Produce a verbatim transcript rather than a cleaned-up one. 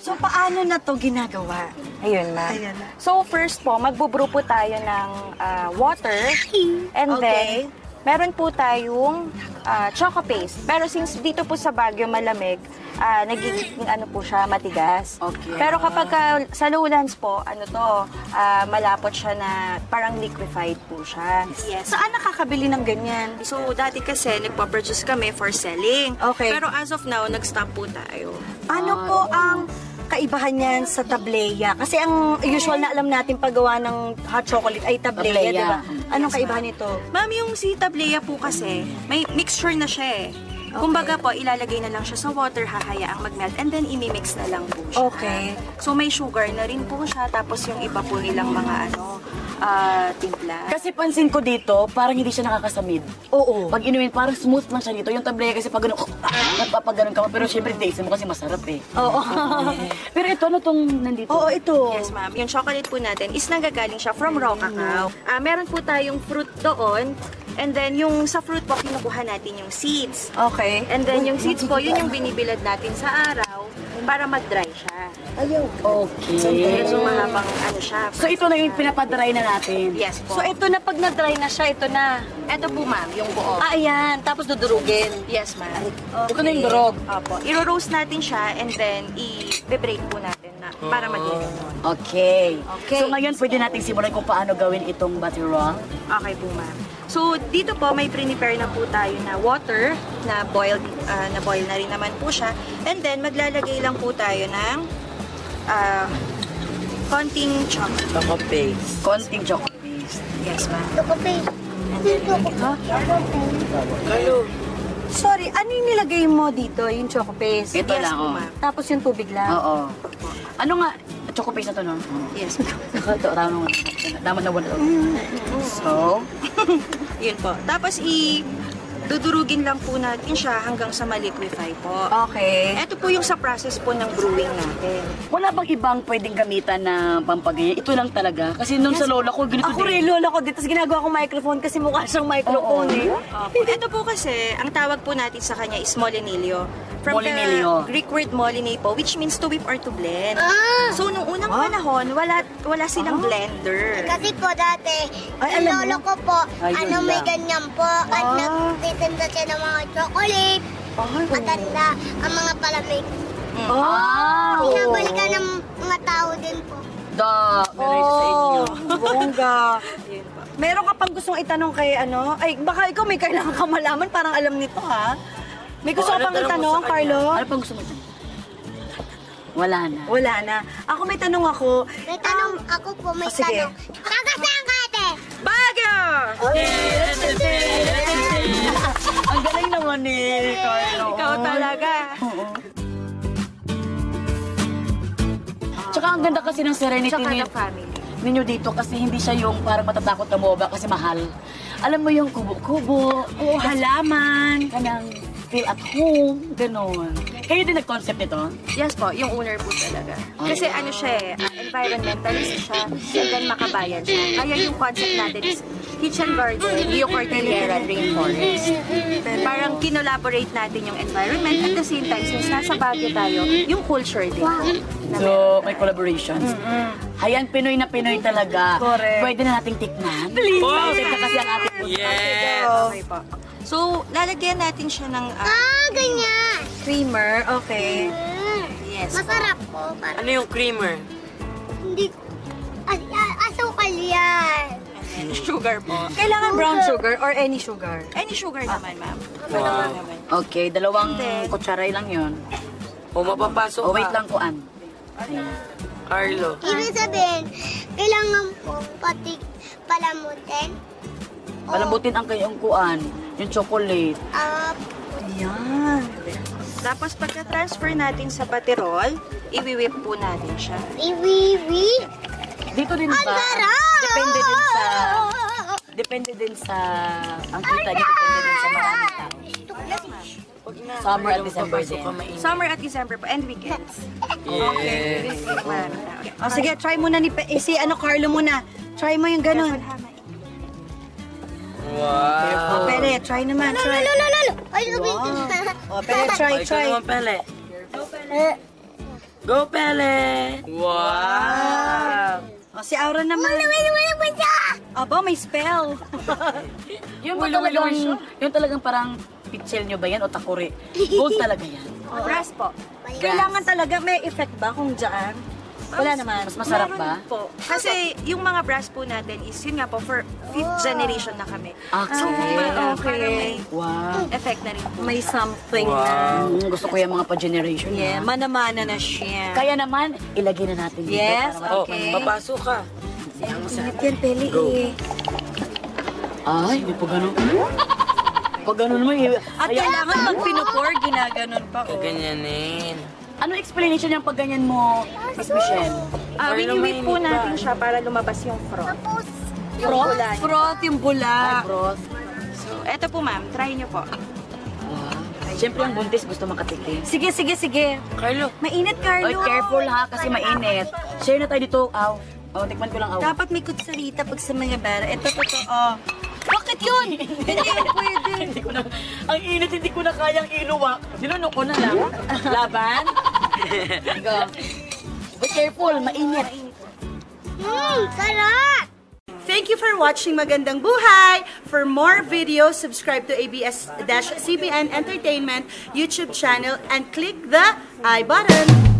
So, paano na to ginagawa? Ayun, ma'am. Ayun. So, first po, magbubrew po tayo ng uh, water. And Okay. then, meron po tayong uh, choco paste. Pero since dito po sa Baguio malamig, uh, nagiging ano po siya, matigas. Okay. Pero kapag uh, sa lowlands po, ano to, uh, malapot siya na parang liquefied po siya. Yes. Saan nakakabili ng ganyan? So, dati kasi nagpa-produce kami for selling. Okay. Pero as of now, nag-stop po tayo. Ano po ang kaibahan niyan sa tableya? Kasi ang usual na alam natin paggawa ng hot chocolate ay tableya, Tableya. di ba? Anong kaibahan nito? Ma'am, yung si Tableya po kasi, may mixture na siya eh. Kumbaga po, ilalagay na lang siya sa water, hahayaang mag-melt, and then imimix na lang po siya. Okay. So, may sugar na rin po siya, tapos yung iba po nilang mga ano, ah, timpla. Kasi pansin ko dito, parang hindi siya nakakasamid. Oo. Pag inumin, parang smooth lang siya dito. Yung tableya kasi pag gano'n, napapag gano'n ka. Pero syempre, taste mo kasi masarap eh. Oo. Pero ito, ano tong nandito? Oo, ito. Yes, ma'am. Yung chocolate po natin is nagagaling siya from raw cacao. Ah, meron po tayong fruit doon. And then, yung sa fruit po, kinukuha natin yung seeds. Okay. And then, yung seeds po, yun yung binibilad natin sa araw para mag-dry siya. Ayaw. Okay. So, mahabang ano siya. So ito na yung pinapadry na natin. Yes po. So, ito na pag na-dry na siya, ito na. Ito po, ma'am, yung buo. Ah, ayan. Tapos dudurugin. Yes, ma'am. Ito na yung durog. Opo. I-roast natin siya and then i-break po natin na para mag-inom. Okay. Okay. So ngayon, pwede natin simulan kung paano gawin itong butter roll. Okay po, ma'am. So, dito po, may prepare na po tayo na water, na boiled, ah, na boil na rin naman po siya. And then, maglalagay lang po tayo ng ah, konting chocolate. Choco paste. Konting choco paste. Yes, ma'am. Sorry, ano yung nilagay mo dito? Yung choco paste? Ito Yes lang, po, oh. ma'am. Tapos yung tubig lang? Oo. Ano nga? Choco paste na to, no? Yes, ma'am. Ito, tama nga. Tama na wala. So, Yun po. Tapos, i- dudurugin lang po natin siya hanggang sa ma-liquefy po. Okay. Ito po yung sa process po ng brewing natin. wala bang ibang pwedeng gamitan na pampaganyan? Ito lang talaga. Kasi nung sa lola ko, ganito Ako rin, din. lola ko dito. Tapos ginagawa ko microphone kasi mukha siyang microphone eh. Opo. Ito po kasi, ang tawag po natin sa kanya is molinillo. From Molinillo. the Greek word moline po, which means to whip or to blend. So, nung unang panahon, wala wala silang blender. Kasi po dati, Ay, yung alam lolo mo? ko po, Ayun ano may lang. ganyan po. At Ah. nagtitinda siya ng mga chocolate, maganda, ang mga palamig. Ah! Pinabalikan ng mga tao din po. Da, meron isa sa inyo. Oh, bongga. Meron ka pang gustong itanong kay ano? Ay, baka ikaw may kailangan ka malaman. Parang alam nito ha. May gusto ka pang itanong, Carlo? Ano pang gusto mo? Wala na. Wala na. Ako may tanong ako. May tanong, ako po may Ah, sige. tanong. Taga saan ka ate? Bago! Ang galing naman ni Carlo. Ikaw talaga. Tsaka ang ganda kasi ng serenity Tsaka ni, the family. ninyo dito kasi hindi siya yung parang matatakot na moba kasi mahal. Alam mo yung kubo-kubo, Oo, halaman. kanyang feel at home, ganon. Kayo din nag-concept nito? Yes po, yung owner po talaga. Kasi ano siya eh, uh, environmentalist siya, and then makabayan siya. Kaya yung concept natin is kitchen garden, Rio Cordillera Rainforest. Parang kinolaborate natin yung environment at the same time, since nasa Baguio tayo, yung culture din. Na So, may collaborations. Hayan, Pinoy na Pinoy talaga. Correct. Pwede na nating tikman. Please. Concept na kasi ang ating Yes! Okay po. So, lalagyan natin siya ng... ah, Ah, ganyan. Creamer, okay. Mm. yes. Masarap po. Parang Ano yung creamer? hindi, as, as, asukal yan. Sugar po. Kailangan brown sugar or any sugar? Any sugar naman, ma'am. Wow. naman. Okay, dalawang Then- kutsaray lang yun. O mapapasok O, wait ka, lang kuan. Carlo. Ibig sabihin, kailangan po pati palamutin. Palambutin ang kayong kuan, yung chocolate. Ah, Ayan. Tapos pagka-transfer natin sa baterol, i-whip po natin siya. iwiwi. Dito din Ang ba? sarap! Depende din sa... Depende din sa... Ang kita niyo, depende din sa maraming tao. Summer at December din. Summer at December po, and weekends. Yes. Maraming tao. O sige, try mo na ni Pe- eh, si ano, Carlo muna. Try mo yung ganun. Wow. O, Pere, try naman, try. Lalo, lalo, lalo. Ay, sabi O, Pere, try, Ikaw try. naman, Pele. Go, Pele! Wow! O, si Aura naman. Aba, may spell. Yung ba talagang, yung talagang parang pixel nyo ba yan o takuri? Gold talaga yan. Brass po. Kailangan talaga, may effect ba kung dyan? Wala naman. Mas masarap ba? Po. Kasi yung mga brass po natin is, yun nga po, for fifth generation na kami. Actually, Uh, okay. Para may wow. effect na rin po. May something na. Mm, gusto ko yung mga pa-generation. Yeah, Yeah. mana-mana na siya. Kaya naman, ilagay na natin dito. Yes, para okay. Oh, papasok ka. Ingat yan, Peli. eh. Ay, hindi pa ganun. Pag ganun mo, eh. At kailangan pag pinupour, ginaganon pa. Oh. Gaganyanin. Ano explanation yung pag ganyan mo, Miss Michelle? Ah, Carlo, wini-whip po mainit ba? natin siya para lumabas yung froth. Froth? Froth yung bula. Broth. So, eto po ma'am, try nyo po. Wow. Siyempre, ang buntis gusto makatikim. Sige, sige, sige. Carlo, Mainit, Carlo. Oy, careful ha, kasi mainit. Share na tayo dito. Aw. Oh, tikman ko lang, aw. Dapat may kutsarita pag sa mga bara. Ito, ito, ito. Oh. Bakit yun? Hindi yun pwede. Hindi ko na, ang init, hindi ko na kayang iluwak. Nilunok ko na lang. Laban. Go. Be careful, mainit. Mmm, sarap! Thank you for watching Magandang Buhay. For more videos, subscribe to A B S C B N Entertainment YouTube channel and click the I button.